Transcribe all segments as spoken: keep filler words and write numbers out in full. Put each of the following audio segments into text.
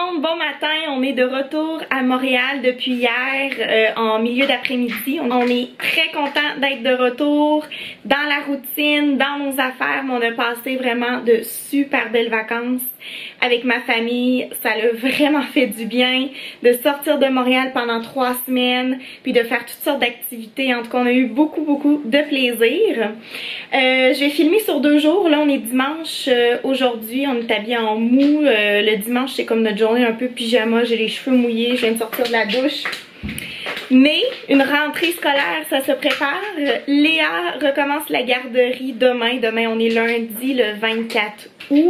monde, bon matin, on est de retour à Montréal depuis hier euh, en milieu d'après-midi. On est très content d'être de retour dans la routine, dans nos affaires, mais on a passé vraiment de super belles vacances avec ma famille. Ça a vraiment fait du bien de sortir de Montréal pendant trois semaines, puis de faire toutes sortes d'activités. En tout cas, on a eu beaucoup beaucoup de plaisir. Euh, je vais filmer sur deux jours. Là, on est dimanche euh, aujourd'hui, on est habillé en mou. Euh, le dimanche, c'est comme notre journée un peu pyjama. J'ai les cheveux mouillés, je viens de sortir de la douche. Mais une rentrée scolaire, ça se prépare. Léa recommence la garderie demain. Demain, on est lundi, le vingt-quatre août.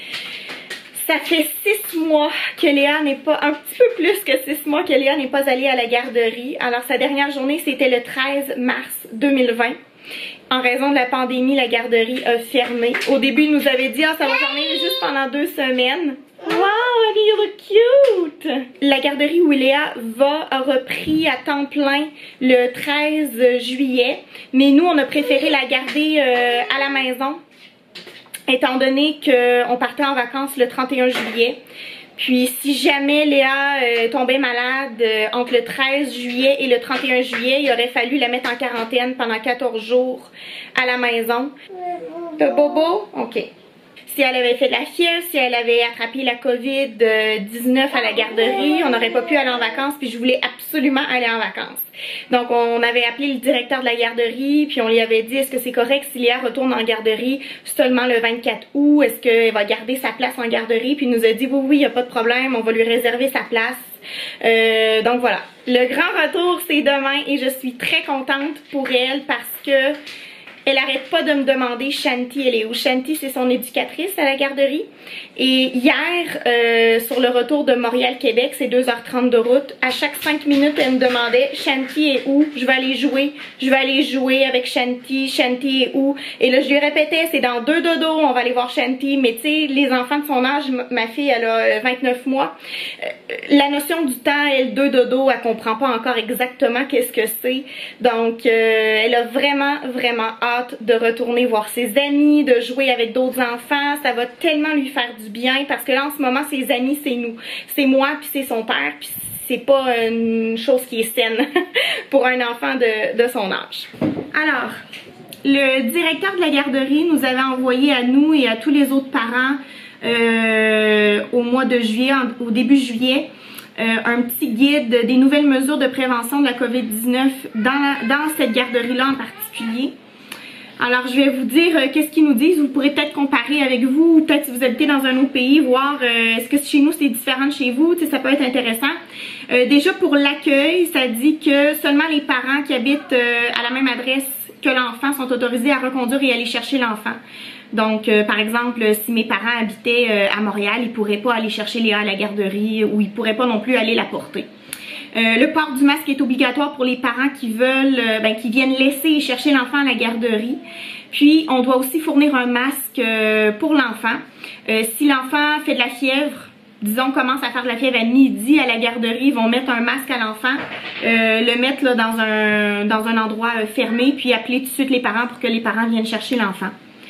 Ça fait six mois que Léa n'est pas, un petit peu plus que six mois que Léa n'est pas allée à la garderie. Alors sa dernière journée, c'était le treize mars deux mille vingt. En raison de la pandémie, la garderie a fermé. Au début, il nous avait dit, ah, ça va fermer juste pendant deux semaines. Wow, honey, you look cute! La garderie où Léa va a repris à temps plein le treize juillet. Mais nous, on a préféré la garder euh, à la maison, étant donné qu'on partait en vacances le trente et un juillet. Puis si jamais Léa euh, tombait malade euh, entre le treize juillet et le trente et un juillet, il aurait fallu la mettre en quarantaine pendant quatorze jours à la maison. T'as bobo? Ok. Si elle avait fait de la fièvre, si elle avait attrapé la COVID dix-neuf à la garderie, on n'aurait pas pu aller en vacances, puis je voulais absolument aller en vacances. Donc on avait appelé le directeur de la garderie, puis on lui avait dit, est-ce que c'est correct si Léa retourne en garderie seulement le vingt-quatre août, est-ce qu'elle va garder sa place en garderie? Puis il nous a dit, oui, oui, il n'y a pas de problème, on va lui réserver sa place. Euh, donc voilà, le grand retour c'est demain et je suis très contente pour elle parce que elle arrête pas de me demander Shanti, elle est où? Shanti, c'est son éducatrice à la garderie. Et hier, euh, sur le retour de Montréal-Québec, c'est deux heures trente de route, à chaque cinq minutes, elle me demandait Shanti est où? Je vais aller jouer, je vais aller jouer avec Shanti, Shanti est où? Et là, je lui répétais, c'est dans deux dodos, on va aller voir Shanti. Mais tu sais, les enfants de son âge, ma fille, elle a vingt-neuf mois, euh, la notion du temps, elle, deux dodos, elle comprend pas encore exactement qu'est-ce que c'est. Donc, euh, elle a vraiment, vraiment hâte de retourner voir ses amis, de jouer avec d'autres enfants. Ça va tellement lui faire du bien parce que là en ce moment ses amis c'est nous, c'est moi puis c'est son père, puis c'est pas une chose qui est saine pour un enfant de, de son âge. Alors, le directeur de la garderie nous avait envoyé à nous et à tous les autres parents euh, au mois de juillet, au début juillet, Euh, un petit guide des nouvelles mesures de prévention de la COVID dix-neuf dans, dans cette garderie-là en particulier. Alors je vais vous dire euh, qu'est-ce qu'ils nous disent. Vous pourrez peut-être comparer avec vous, peut-être si vous habitez dans un autre pays, voir euh, est-ce que chez nous c'est différent de chez vous, tu sais, ça peut être intéressant. Euh, déjà pour l'accueil, ça dit que seulement les parents qui habitent euh, à la même adresse que l'enfant sont autorisés à reconduire et aller chercher l'enfant. Donc, euh, par exemple, si mes parents habitaient euh, à Montréal, ils ne pourraient pas aller chercher Léa à la garderie ou ils ne pourraient pas non plus aller la porter. Euh, le port du masque est obligatoire pour les parents qui veulent, euh, ben, qui viennent laisser et chercher l'enfant à la garderie. Puis, on doit aussi fournir un masque euh, pour l'enfant. Euh, si l'enfant fait de la fièvre, disons commence à faire de la fièvre à midi à la garderie, ils vont mettre un masque à l'enfant, euh, le mettre là, dans, un, dans un endroit euh, fermé, puis appeler tout de suite les parents pour que les parents viennent chercher l'enfant.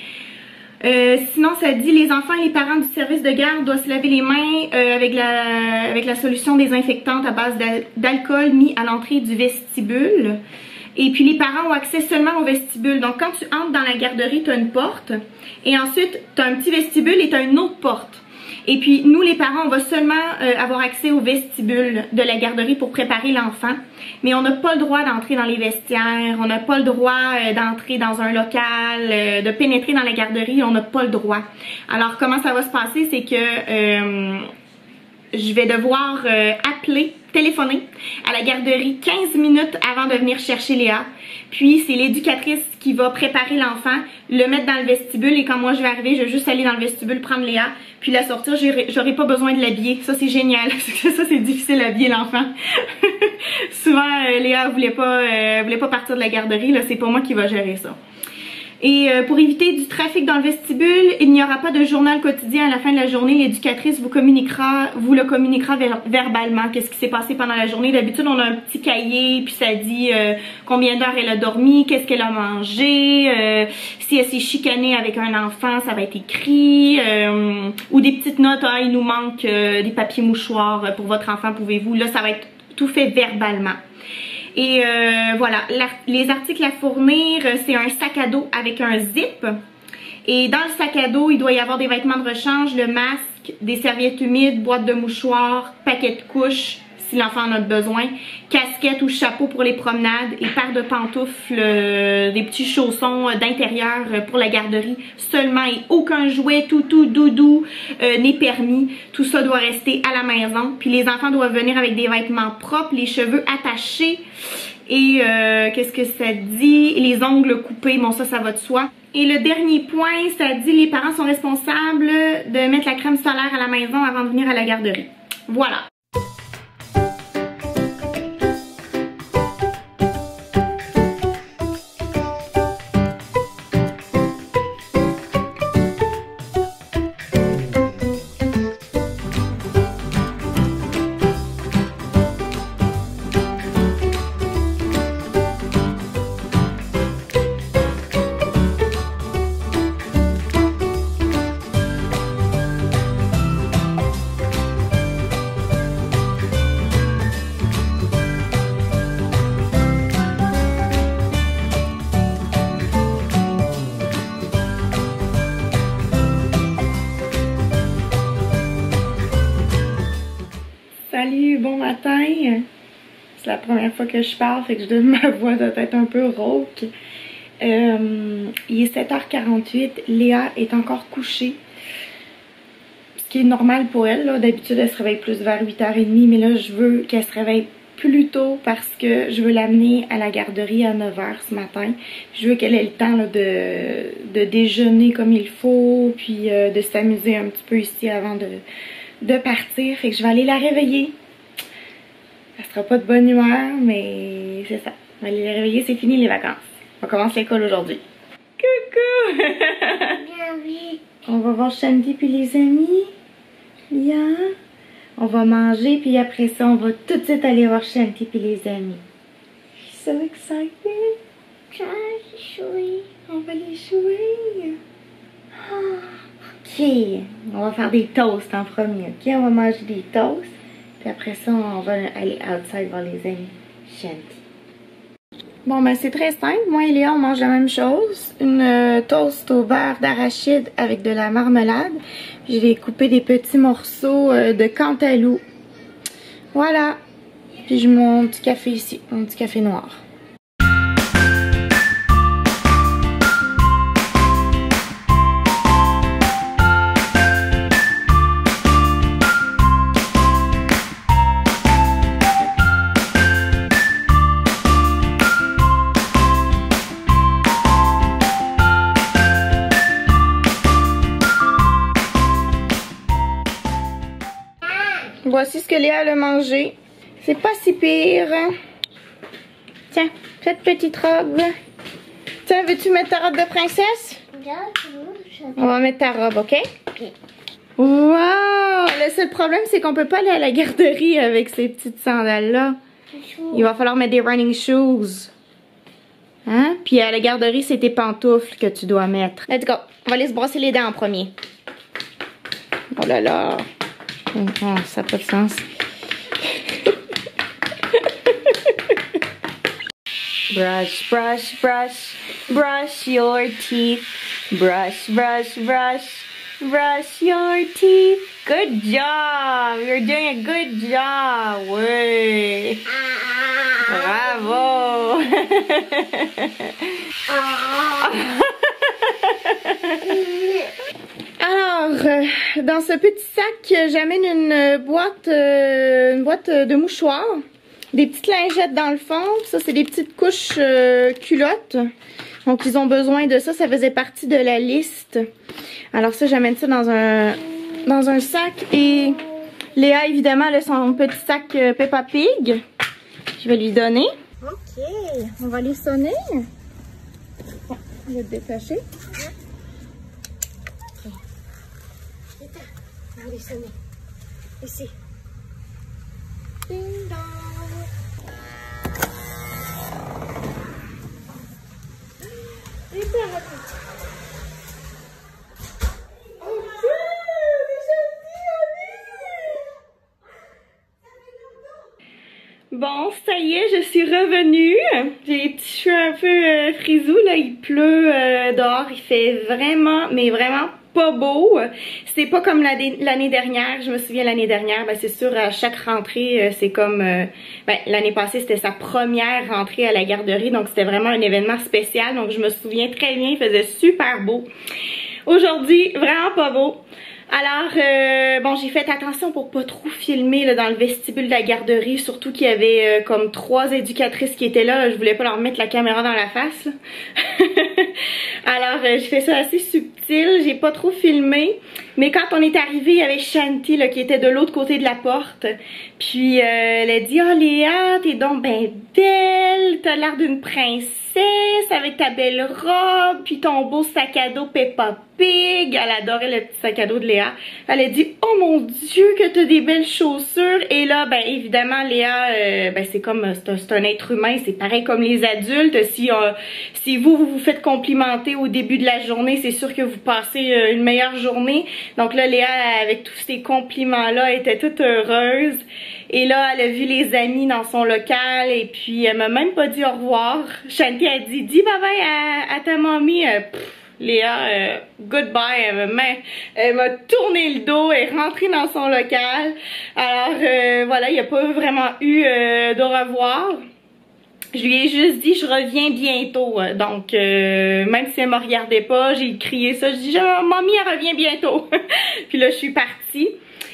Euh, sinon, ça dit les enfants et les parents du service de garde doivent se laver les mains euh, avec, la, avec la solution désinfectante à base d'alcool mis à l'entrée du vestibule. Et puis les parents ont accès seulement au vestibule. Donc quand tu entres dans la garderie, tu as une porte. Et ensuite, tu as un petit vestibule et tu as une autre porte. Et puis nous les parents, on va seulement euh, avoir accès au vestibule de la garderie pour préparer l'enfant. Mais on n'a pas le droit d'entrer dans les vestiaires, on n'a pas le droit euh, d'entrer dans un local, euh, de pénétrer dans la garderie, on n'a pas le droit. Alors comment ça va se passer, c'est que euh, je vais devoir euh, appeler, téléphoner à la garderie quinze minutes avant de venir chercher Léa. Puis c'est l'éducatrice qui va préparer l'enfant, le mettre dans le vestibule et quand moi je vais arriver, je vais juste aller dans le vestibule prendre Léa, puis la sortir, j'aurai pas besoin de l'habiller. Ça c'est génial, ça c'est difficile à habiller l'enfant. Souvent euh, Léa voulait pas, euh, voulait pas partir de la garderie, là c'est pas moi qui va gérer ça. Et euh, pour éviter du trafic dans le vestibule, il n'y aura pas de journal quotidien à la fin de la journée. L'éducatrice vous communiquera, vous le communiquera ver verbalement, qu'est-ce qui s'est passé pendant la journée. D'habitude, on a un petit cahier, puis ça dit euh, combien d'heures elle a dormi, qu'est-ce qu'elle a mangé, euh, si elle s'est chicanée avec un enfant, ça va être écrit, euh, ou des petites notes, ah, il nous manque euh, des papiers mouchoirs pour votre enfant, pouvez-vous. Là, ça va être tout fait verbalement. Et euh, voilà, les articles à fournir, c'est un sac à dos avec un zip. Et dans le sac à dos, il doit y avoir des vêtements de rechange, le masque, des serviettes humides, boîte de mouchoirs, paquet de couches, si l'enfant en a besoin, casquette ou chapeau pour les promenades et paire de pantoufles, euh, des petits chaussons d'intérieur pour la garderie seulement et aucun jouet, toutou, doudou euh, n'est permis. Tout ça doit rester à la maison. Puis les enfants doivent venir avec des vêtements propres, les cheveux attachés et euh, qu'est-ce que ça dit? Les ongles coupés, bon ça, ça va de soi. Et le dernier point, ça dit les parents sont responsables de mettre la crème solaire à la maison avant de venir à la garderie. Voilà. Salut, bon matin. C'est la première fois que je parle, fait que je donne ma voix doit être un peu rauque. Euh, il est sept heures quarante-huit, Léa est encore couchée. Ce qui est normal pour elle, là. D'habitude elle se réveille plus vers huit heures trente, mais là je veux qu'elle se réveille plus tôt parce que je veux l'amener à la garderie à neuf heures ce matin. Je veux qu'elle ait le temps là, de, de déjeuner comme il faut, puis euh, de s'amuser un petit peu ici avant de... de partir, fait que je vais aller la réveiller. Elle sera pas de bonne humeur, mais c'est ça. Je vais aller la réveiller, c'est fini les vacances. On commence l'école aujourd'hui. Coucou! Bienvenue. On va voir Shanti puis les amis. Lia. On va manger, puis après ça, on va tout de suite aller voir Shanti puis les amis. So excited! Jouer. On va les jouer! Ok, on va faire des toasts en premier, ok? On va manger des toasts, puis après ça, on va aller outside voir les amis. Shanti. Bon, ben c'est très simple. Moi et Léa, on mange la même chose. Une euh, toast au beurre d'arachide avec de la marmelade. Je vais couper des petits morceaux euh, de cantaloupe. Voilà. Puis je mets mon petit café ici, mon petit café noir. Voici ce que Léa a mangé. C'est pas si pire. Tiens, cette petite robe. Tiens, veux-tu mettre ta robe de princesse? On va mettre ta robe, ok? Ok. Wow! Le seul problème, c'est qu'on peut pas aller à la garderie avec ces petites sandales-là. Il va falloir mettre des running shoes. Hein? Puis à la garderie, c'est tes pantoufles que tu dois mettre. Let's go. On va aller se brosser les dents en premier. Oh là là. Oh, ça n'a pas de sens. Brush, brush, brush, brush your teeth. Brush, brush, brush, brush your teeth. Good job! You're doing a good job! Oui! Bravo! Alors, euh, dans ce petit sac, j'amène une boîte, euh, une boîte de mouchoirs, des petites lingettes dans le fond. Ça, c'est des petites couches euh, culottes. Donc, ils ont besoin de ça. Ça faisait partie de la liste. Alors ça, j'amène ça dans un, dans un sac. Et Léa, évidemment, elle a son petit sac euh, Peppa Pig. Je vais lui donner. Ok, on va les sonner. Je vais te détacher. Allez, sonner. Ici. Ding dong. Hyper rapide. Ok, c'est gentil, Annie. Bon, ça y est, je suis revenue. J'ai les petits cheveux un peu euh, frisous, là, il pleut euh, dehors, il fait vraiment, mais vraiment pas beau. C'est pas comme l'année dernière. Je me souviens l'année dernière, ben c'est sûr, à chaque rentrée, c'est comme... Euh, ben, l'année passée, c'était sa première rentrée à la garderie, donc c'était vraiment un événement spécial. Donc je me souviens très bien, il faisait super beau. Aujourd'hui, vraiment pas beau. Alors, euh, bon, j'ai fait attention pour pas trop filmer là, dans le vestibule de la garderie, surtout qu'il y avait euh, comme trois éducatrices qui étaient là. Je voulais pas leur mettre la caméra dans la face. Alors, euh, j'ai fait ça assez subtil, j'ai pas trop filmé. Mais quand on est arrivé, il y avait Shanti là, qui était de l'autre côté de la porte. Puis, euh, elle a dit « Oh Léa, t'es donc ben belle, t'as l'air d'une princesse avec ta belle robe, puis ton beau sac à dos Peppa Pig. » Elle adorait le petit sac à dos de Léa. Elle a dit « Oh mon Dieu, que t'as des belles chaussures. » Et là, ben évidemment, Léa, euh, ben c'est comme, c'est un, un être humain, c'est pareil comme les adultes. Si, euh, si vous, vous vous faites complimenter au début de la journée, c'est sûr que vous passez euh, une meilleure journée. Donc là, Léa, avec tous ces compliments-là, était toute heureuse. Et là, elle a vu les amis dans son local et puis elle m'a même pas dit au revoir. Shanti a dit, dis bye bye à, à ta mamie. Euh, pff, Léa, euh, goodbye. Elle m'a tourné le dos, elle est rentrée dans son local. Alors euh, voilà, il n'y a pas vraiment eu euh, de revoir. Je lui ai juste dit je reviens bientôt. Donc euh, même si elle me regardait pas, j'ai crié ça. Je dis mamie elle revient bientôt. Puis là je suis partie.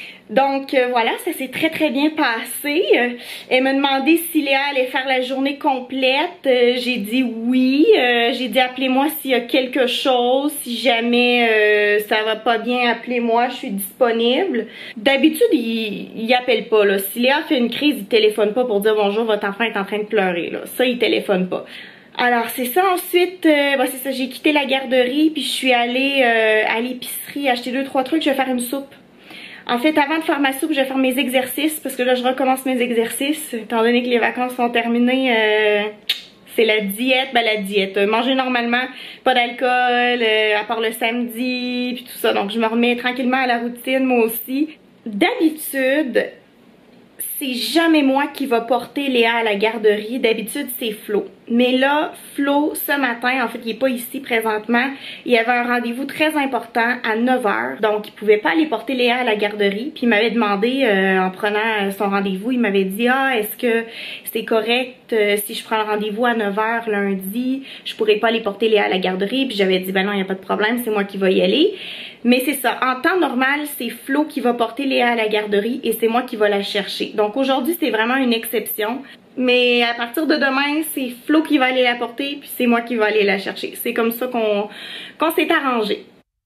Donc euh, voilà, ça s'est très très bien passé. Euh, elle m'a demandé si Léa allait faire la journée complète. Euh, j'ai dit oui. Euh, j'ai dit appelez-moi s'il y a quelque chose. Si jamais euh, ça va pas bien, appelez-moi, je suis disponible. D'habitude, il, il appelle pas. Là. Si Léa fait une crise, il téléphone pas pour dire bonjour, votre enfant est en train de pleurer. Là. Ça, il téléphone pas. Alors c'est ça, ensuite, euh, bah, c'est ça, j'ai quitté la garderie puis je suis allée euh, à l'épicerie acheter deux trois trucs, je vais faire une soupe. En fait, avant de faire ma soupe, je vais faire mes exercices parce que là, je recommence mes exercices. Étant donné que les vacances sont terminées, euh, c'est la diète. Ben, la diète. Euh, manger normalement, pas d'alcool, euh, à part le samedi, puis tout ça. Donc, je me remets tranquillement à la routine, moi aussi. D'habitude, c'est jamais moi qui va porter Léa à la garderie. D'habitude, c'est Flo. Mais là, Flo, ce matin, en fait, il est pas ici présentement. Il avait un rendez-vous très important à neuf heures. Donc, il pouvait pas aller porter Léa à la garderie. Puis, il m'avait demandé, euh, en prenant son rendez-vous, il m'avait dit « Ah, est-ce que c'est correct euh, si je prends le rendez-vous à neuf heures lundi? Je pourrais pas aller porter Léa à la garderie. » Puis, j'avais dit « Ben non, il n'y a pas de problème, c'est moi qui vais y aller. » Mais c'est ça, en temps normal, c'est Flo qui va porter Léa à la garderie et c'est moi qui va la chercher. Donc aujourd'hui, c'est vraiment une exception. Mais à partir de demain, c'est Flo qui va aller la porter puis c'est moi qui va aller la chercher. C'est comme ça qu'on qu'on s'est arrangé.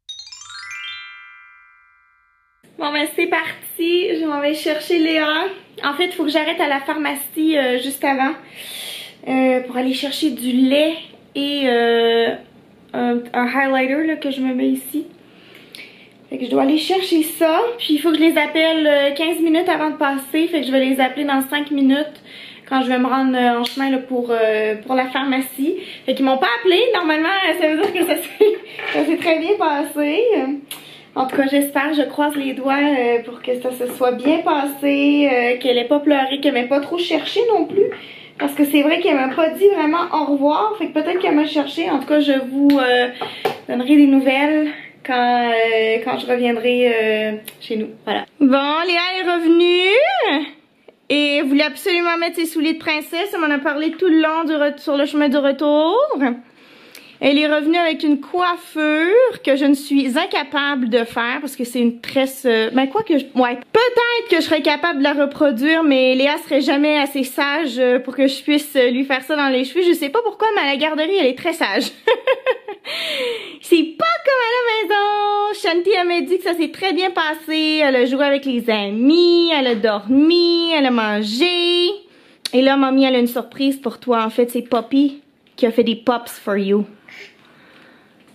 Bon ben c'est parti, je m'en vais chercher Léa. En fait, il faut que j'arrête à la pharmacie euh, juste avant euh, pour aller chercher du lait et euh, un, un highlighter là, que je me mets ici. Fait que je dois aller chercher ça, puis il faut que je les appelle quinze minutes avant de passer, fait que je vais les appeler dans cinq minutes quand je vais me rendre en chemin là, pour, euh, pour la pharmacie. Fait qu'ils m'ont pas appelé, normalement ça veut dire que ça s'est très bien passé. En tout cas j'espère, je croise les doigts euh, pour que ça se soit bien passé, euh, qu'elle ait pas pleuré, qu'elle m'ait pas trop cherché non plus. Parce que c'est vrai qu'elle m'a pas dit vraiment au revoir, fait que peut-être qu'elle m'a cherché. En tout cas je vous euh, donnerai des nouvelles quand, euh, quand je reviendrai euh, chez nous. Voilà. Bon, Léa est revenue et voulait absolument mettre ses souliers de princesse. Elle m'en a parlé tout le long du sur le chemin du retour. Elle est revenue avec une coiffure que je ne suis incapable de faire parce que c'est une tresse... Euh, ben quoi que je... Ouais, peut-être que je serais capable de la reproduire, mais Léa serait jamais assez sage pour que je puisse lui faire ça dans les cheveux. Je sais pas pourquoi, mais à la garderie, elle est très sage. C'est pas comme à la maison. Shanti, elle m'a dit que ça s'est très bien passé. Elle a joué avec les amis, elle a dormi, elle a mangé. Et là, mamie, elle a une surprise pour toi. En fait, c'est Poppy qui a fait des pops for you.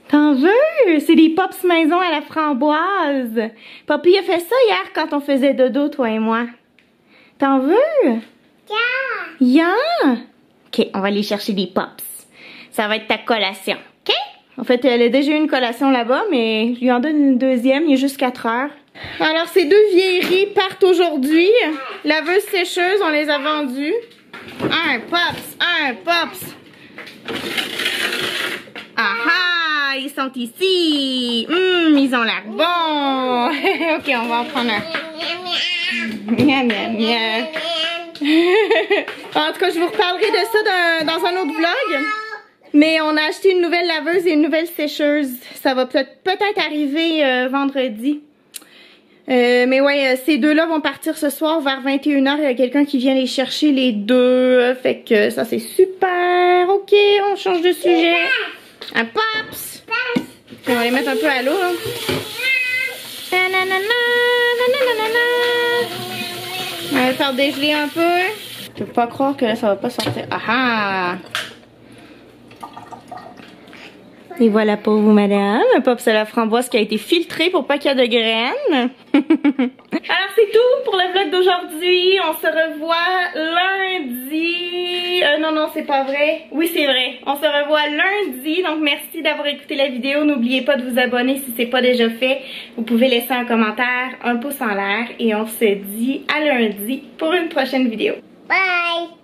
T'en veux? C'est des pops maison à la framboise. Papy a fait ça hier quand on faisait dodo, toi et moi. T'en veux? Yeah. Yeah! Ok, on va aller chercher des pops. Ça va être ta collation, ok? En fait, elle a déjà eu une collation là-bas, mais je lui en donne une deuxième, il est juste quatre heures. Alors, ces deux vieilleries partent aujourd'hui. Laveuse sécheuse, on les a vendues. Un pops, un pops. Ah ah, ils sont ici. Hum, ils ont l'air bons. Ok, on va en prendre un. Miam, miam, miam. En tout cas, je vous reparlerai de ça dans, dans un autre vlog. Mais on a acheté une nouvelle laveuse et une nouvelle sécheuse. Ça va peut-être peut-être arriver euh, vendredi. Euh, mais ouais, euh, ces deux-là vont partir ce soir vers vingt et une heures. Il y a quelqu'un qui vient les chercher les deux. Fait que ça, c'est super. Ok, on change de sujet. Un pops. On va les mettre un peu à l'eau. Hein. On va le faire dégeler un peu. Je peux pas croire que ça va pas sortir. Ah ah! Et voilà pour vous, madame. Un pops à la framboise qui a été filtré pour pas qu'il y ait de graines. Alors, c'est tout pour le vlog d'aujourd'hui. On se revoit lundi. Euh, non, non, c'est pas vrai. Oui, c'est vrai. On se revoit lundi. Donc, merci d'avoir écouté la vidéo. N'oubliez pas de vous abonner si c'est pas déjà fait. Vous pouvez laisser un commentaire, un pouce en l'air. Et on se dit à lundi pour une prochaine vidéo. Bye.